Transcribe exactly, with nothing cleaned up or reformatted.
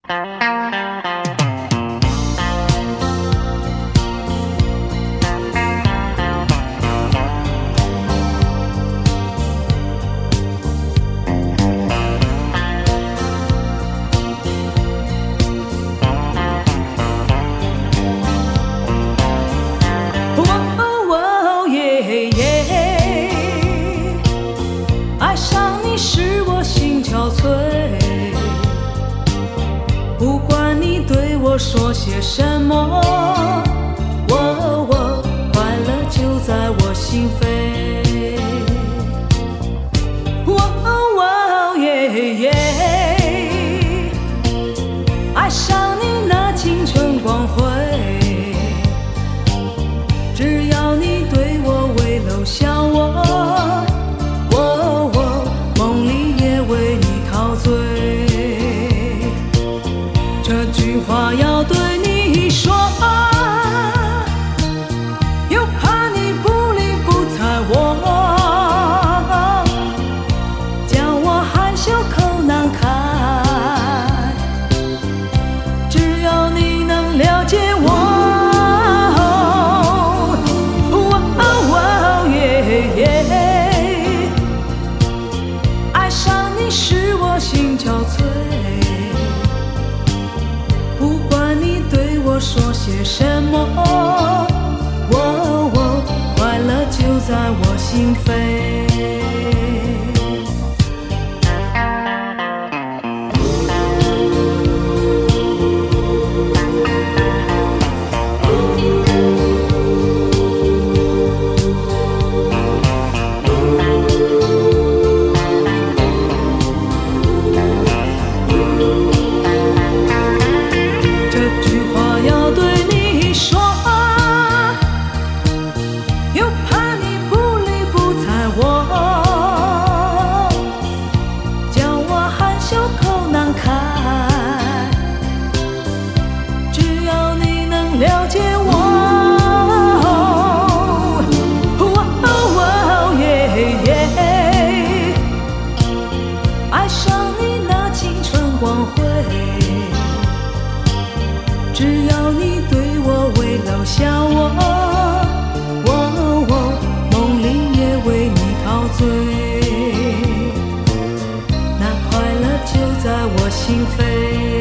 说些什么？我我快乐就在我心扉。哦哦耶耶，爱上你那青春光辉，只要你对我微露笑我，我我梦里也为你陶醉。这句话要对你说，又怕你不理不睬我，叫我害羞口难开。只要你能了解我，哦哦耶耶，爱上你使我心憔悴。不管你对我说些什么，我我快乐就在我心扉。了解我，哦哦耶耶，爱上你那青春光辉，只要你对我微露笑我，我我梦里也为你陶醉，那快乐就在我心扉。